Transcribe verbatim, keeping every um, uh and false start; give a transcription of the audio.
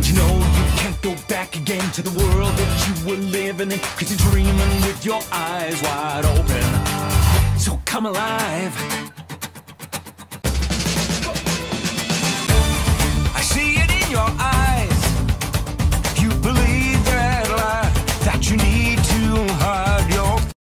you know you can't go back again to the world that you were living in? Cause you're dreaming with your eyes wide open. So come alive.